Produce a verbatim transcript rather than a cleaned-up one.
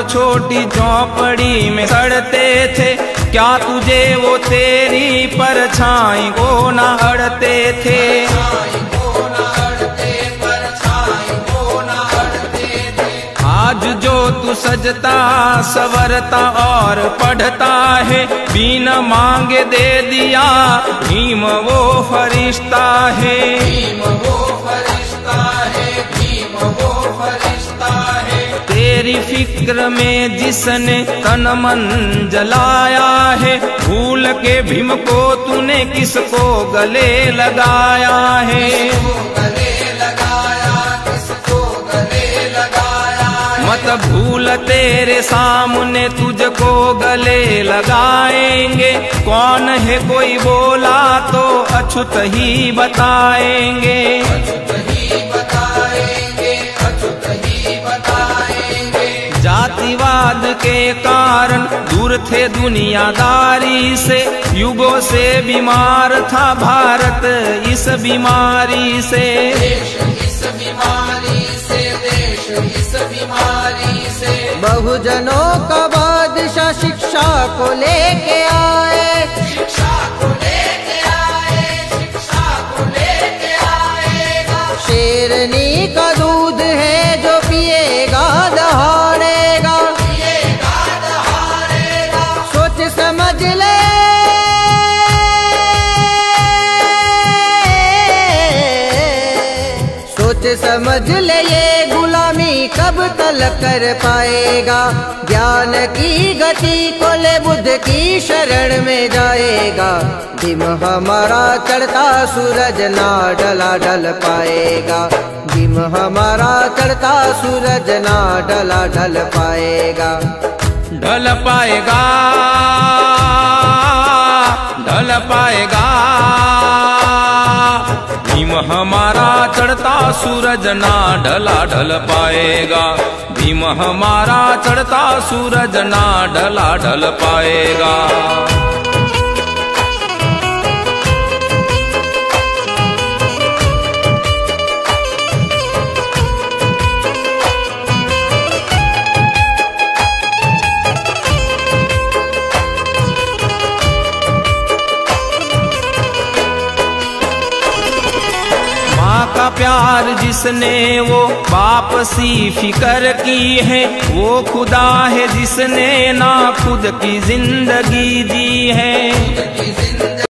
छोटी झोपड़ी में सड़ते थे, क्या तुझे वो तेरी परछाई को न अड़ते थे। आज जो तू सजता सवरता और पढ़ता है, बिना मांगे दे दिया भीम वो फरिश्ता है। भीम वो फरिश्ता है, भीम वो फरिश्ता है। तेरी फिक्र में जिसने तन मन जलाया है, भूल के भीम को तूने किसको गले लगाया है। मत भूल तेरे सामने तुझको गले लगाएंगे, कौन है कोई बोला तो अछूत ही बताएंगे। अछूत ही बताएंगे, अछूत ही बताएंगे। जातिवाद के कारण दूर थे दुनियादारी से, युगों से बीमार था भारत इस बीमारी से। इस बीमारी से, देश इस बीमारी से। बहुजनों का बादशाह शिक्षा को लेके आए, शिक्षा को लेके आए, शिक्षा को लेके आएगा। शेरनी का दूध है जो पिएगा दहाड़ेगा, पिएगा दहाड़ेगा। सोच समझ ले सोच समझ ले ये गुलामी कब तलक कर पाएगा। ज्ञान की गति को ले बुद्ध की शरण में जाएगा। भीम हमारा चढ़ता सूरज ना ढला ढल पाएगा। भीम हमारा चढ़ता सूरज ना ढला ढल पाएगा। ढल पाएगा, ढल पाएगा। भीम हमारा चढ़ता सूरज ना ढला ढल पाएगा। भीम हमारा चढ़ता सूरज ना ढला ढल पाएगा। का प्यार जिसने वो बाप सी फिकर की है, वो खुदा है जिसने ना खुद की जिंदगी दी है।